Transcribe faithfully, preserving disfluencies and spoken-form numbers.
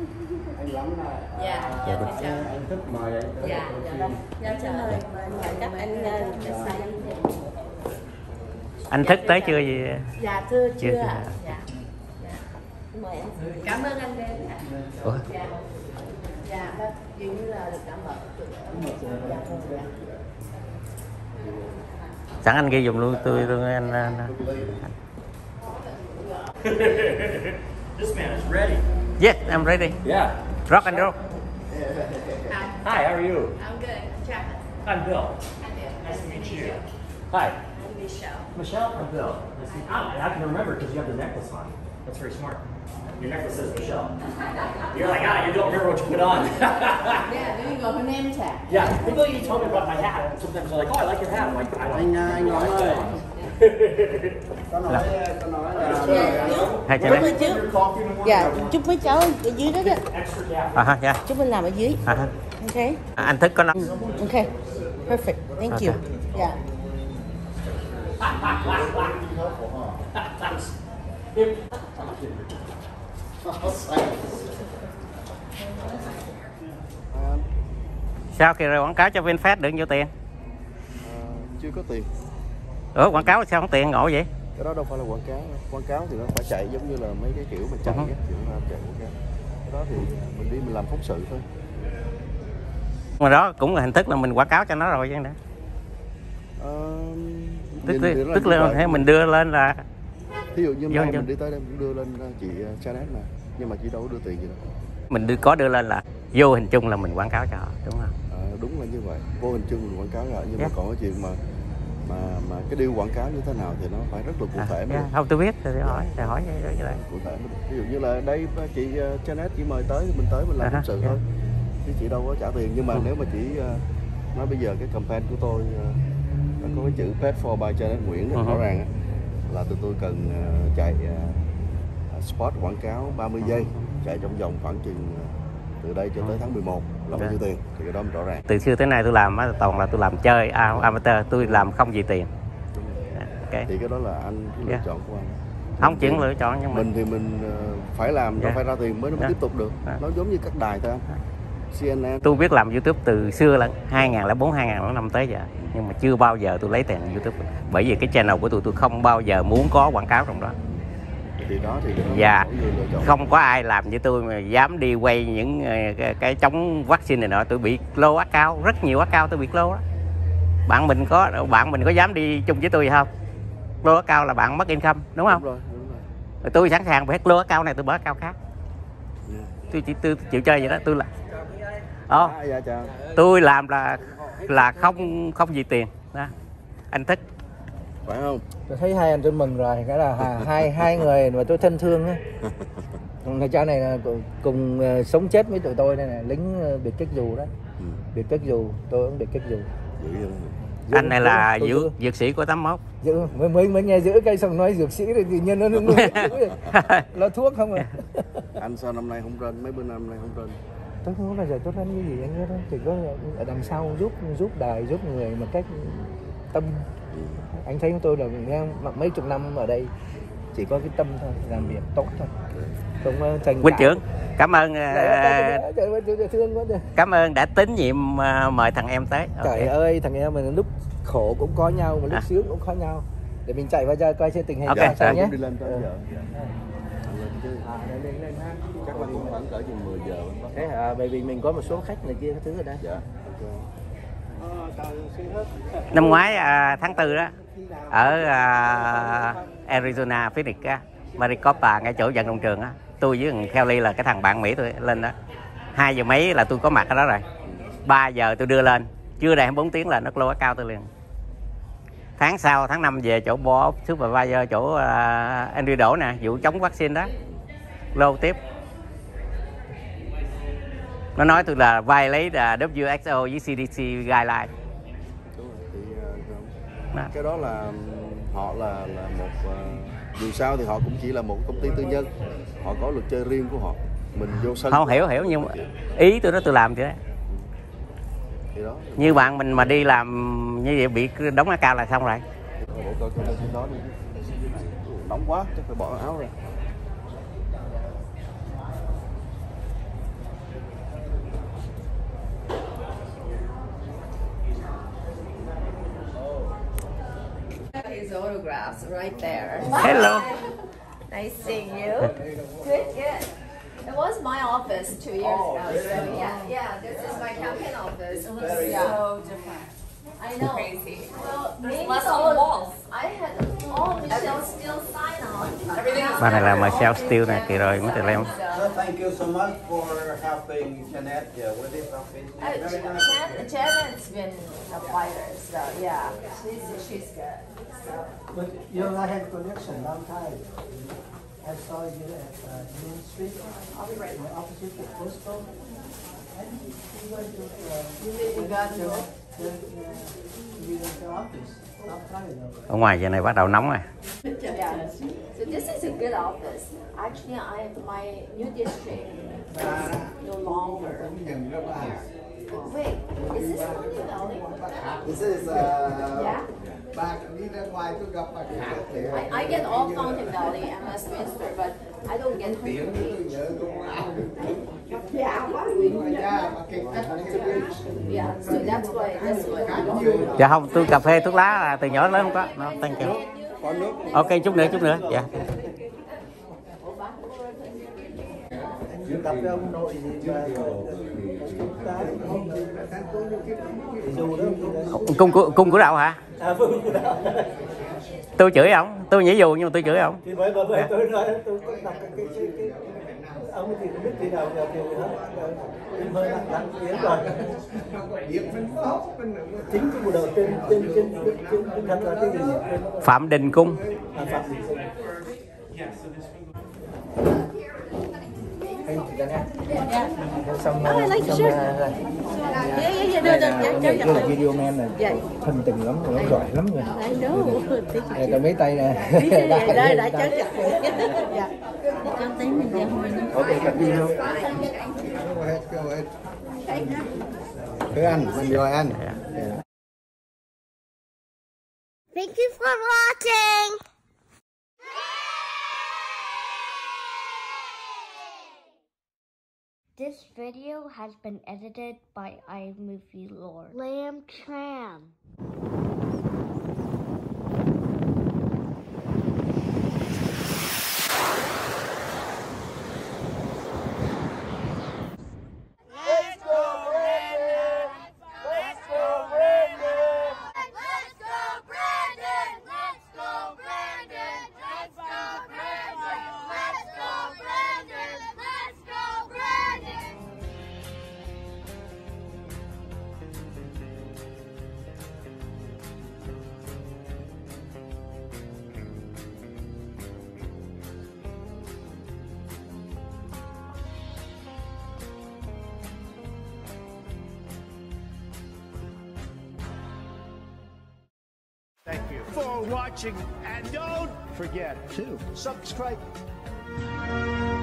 Anh lắm là dạ dạ anh, anh thích mời anh tới dạ dạ dạ chào mời mời các anh say. Anh Thức tới chưa gì? Dạ thưa chưa, chưa ạ. Dạ. Dạ. Mời anh. Cảm ơn anh đến. Ủa? Dạ. Dạ vâng, dường như là được đảm bảo. Dạ vâng. Dạ. Sẵn anh ghi dùm luôn tôi luôn anh, anh, anh. This man is ready. Yes, I'm ready. Yeah. Rock and roll. Hi, how are you? I'm good. Chapman. I'm Bill. I'm good. Nice to meet you. Hi. I'm Michelle. Michelle? I'm Bill. Nice to meet you. I, I can remember because you have the necklace on. That's very smart. Your necklace says Michelle. You're like, ah, you don't remember what you put on. Yeah, there you go. Her name tag. Yeah, people you told me about my hat. Sometimes they're like, oh, I like your hat. I'm like, I don't. anh anh nói ơi, tao nói tao nói là Hai Chúc chân với đấy. chú. Dạ, chúc với cháu ở dưới đó đó. Extra cap. À ha, dạ. Chúc mình làm ở dưới. À ha. Ok. À, anh Thức có nói. Ok. Perfect. Thank you. Okay. Dạ. Sao kỳ rồi quảng cáo cho VinFast được nhiêu tiền? à, chưa có tiền. Ủa quảng cáo sao không tiền ngộ vậy? Cái đó đâu phải là quảng cáo. Quảng cáo thì nó phải chạy giống như là mấy cái kiểu mà chạy Uh-huh. á, kiểu là chạy quảng cáo. Cái đó thì mình đi mình làm phóng sự thôi. Mà đó cũng là hình thức là mình quảng cáo cho nó rồi chứ nữa. Ờ, Tức nhìn là, thì nó tức như là vậy. thế mình đưa lên là Thí dụ như Vô mai vô. mình đi tới đây mình đưa lên uh, chị uh, Janet mà, nhưng mà chị đâu có đưa tiền gì đâu. mình đưa, có đưa lên là vô hình chung là mình quảng cáo cho họ đúng không? À, đúng là như vậy, vô hình chung mình quảng cáo rồi, nhưng Yeah. mà còn cái chuyện mà mà mà cái điều quảng cáo như thế nào thì nó phải rất là cụ À, thể mới yeah. được. Không tôi biết thì hỏi thì hỏi vậy, vậy, vậy. Cụ thể mới được. Ví dụ như là đây chị uh, Janet chị mời tới thì mình tới mình làm À, phóng sự yeah. thôi, chứ chị đâu có trả tiền. Nhưng mà Ừ. nếu mà chị uh, nói bây giờ cái campaign của tôi uh, nó có cái chữ Paid for by Janet Nguyễn đó, Ừ. rõ ràng á, là tụi tôi cần uh, chạy uh, spot quảng cáo ba mươi giây, chạy trong vòng khoảng chừng uh, từ đây cho tới tháng mười một là bao nhiêu tiền thì cái đó mình rõ ràng. Từ xưa tới nay tôi làm á, toàn là tôi làm chơi à, amateur, tôi làm không gì tiền. Okay. Thì cái đó là anh cái lựa Yeah. chọn của anh. Không Mình chuyện thì- lựa chọn nhưng mà mình thì mình uh, phải làm, nó Yeah. phải ra tiền mới nó mới Yeah. tiếp tục được. Yeah. Nó giống như các đài thôi anh. xê en en. tôi biết làm YouTube từ xưa là hai nghìn lẻ bốn hai nghìn lẻ năm tới giờ, nhưng mà chưa bao giờ tôi lấy tiền YouTube, bởi vì cái channel của tôi tôi không bao giờ muốn có quảng cáo trong đó. Thì đó thì cái đó Dạ, mỗi người lựa chọn. không có ai làm như tôi mà dám đi quay những ờ, cái, cái chống vaccine này nọ. Tôi bị low ác cao, rất nhiều ác cao tôi bị low đó. Bạn mình có bạn mình có dám đi chung với tôi không? Low ác cao là bạn mất income đúng không? Đúng rồi, đúng rồi. Rồi tôi sẵn sàng hết low ác cao này tôi bỏ ác cao khác. Yeah. Tôi chỉ tôi chịu chơi vậy đó. Tôi là Ồ, À, dạ chào. tôi làm là là không không gì tiền đó. Anh Thích Phải không? Tôi thấy hai anh tôi mừng rồi, cái là hai hai, hai người mà tôi thân thương á. Người cha này là cùng, cùng uh, sống chết với tụi tôi đây này, lính uh, biệt kích dù đó. Ừ. Biệt kích dù, tôi cũng biệt kích dù. Dữ vậy. Giữ- anh này là tôi- dược tôi- dược sĩ của tám mốt. giữ mới mới mới nghe giữ cây xong nói dược sĩ thì tự nhiên nó nó, nó, nó thuốc không à. Anh sao năm nay không rên, mấy bữa năm nay không rên? Tôi không có bao giờ tôi làm cái gì anh biết đó, chỉ có ở đằng sau giúp giúp đời giúp người một cách tâm. Anh thấy tôi là nghe mấy chục năm ở đây chỉ có cái tâm thôi, làm việc tốt thôi, không có tranh Huynh cãi. trưởng cảm ơn ờ, Trời ơi, tôi thương quá. cảm ơn đã tín nhiệm ờ, mời thằng em tới. Trời Ok. ơi, thằng em mình lúc khổ cũng có nhau, mà lúc À. sướng cũng có nhau. Để mình chạy vào ra coi xem tình hình Ok, ra sao rồi. nhé. Đi lên tới Ừ. giờ. Dạ. Anh lên chứ. À, lên, lên, lên ha. Chắc là cũng khoảng cỡ chừng mười giờ vẫn có. Thế hả? Bởi vì mình có một số khách này kia các thứ ở đây. Dạ. Ok. Năm ngoái à, tháng tư đó ở à, Arizona Phoenix á, Maricopa ngay chỗ vận động trường á, tôi với thằng Kelly là cái thằng bạn Mỹ tôi lên đó. Hai giờ mấy là tôi có mặt ở đó rồi. Ba giờ tôi đưa lên, chưa đầy hai mươi bốn tiếng là nó lô cao tôi liền. Tháng sau tháng năm về chỗ boss supervisor chỗ uh, Andrew Đỗ nè, vụ chống vaccine đó, lô tiếp. Nó nói tôi là violate uh, W H O với C D C guideline. Đúng rồi. Thì uh, Đó. cái đó là um, họ là là một uh, dù sao thì họ cũng chỉ là một công ty tư nhân, họ có luật chơi riêng của họ. Mình vô sân Không hiểu hiểu nhưng mà ý tôi đó tôi làm vậy đó. thì đó. Như bạn mình mà đi làm như vậy bị đóng áo cao là xong rồi. Bộ coi coi lên trên đó đi. Nóng quá, chắc phải bỏ áo ra. autographs right there. Hello. Nice seeing you. Good, good. It was my office two years ago. So yeah, yeah. This is my campaign office. It looks so different. I know. Crazy. Well, maybe less all on the walls. I had all Michelle Steele sign on. Everything. Bà này là Michelle Steele nè, kỳ rồi mới từ lem. So thank you so much for helping Janet yeah, with this office. Uh, Very nice. Jan- Janet's been a fighter, so yeah, she's she's good. So. But you know, I had connection long time. I saw you at uh, Main Street. I'll be right back. Opposite the Costco. And you went to uh, You live in Garden the, Grove? the, uh, you went to office. Long time ago. Ở ngoài giờ này bắt đầu nóng rồi. Yeah. So this is a good office. Actually, I my new district is no longer. Wait, is this Fountain Valley? This is uh, Yeah. back đi ra ngoài tôi gặp bà khác thì I, I get all Fountain Valley and Westminster, but I don't get Huntington Beach. Yeah, yeah. So that's why that's why. Dạ không, tôi cà phê thuốc lá là từ nhỏ lớn không có. No, thank you. Ok, chút nữa, chút nữa. Dạ. Gặp cái ông nội gì mà dù đó Cung của cung của đậu hả? à vâng đó. Tôi chửi ổng, tôi nhảy dù nhưng mà tôi chửi ổng. Thì bởi bởi bởi tôi nói tôi có đọc cái cái cái, cái ông thì không biết khi nào là thì hết em hơi nặng nặng tiếng rồi chính cái bộ đầu tên tên trên trên trên thật là cái gì Phạm Đình Cung. à, Phạm Đình Cung. Hey, chị Đăng Anh. Xong xong rồi. Yeah, yeah, yeah. No, no, yeah, yeah, Cái video man này thân tình lắm, nó giỏi lắm rồi. I know. Này cầm mấy tay nè. Đây đã chết rồi. Dạ. Cho tí mình ra mình. Ok, cầm video. Thưa anh, mình rồi anh. Thank you for watching. This video has been edited by iMovie Lord. Lamb Tram. Thank you for watching, and don't forget to subscribe.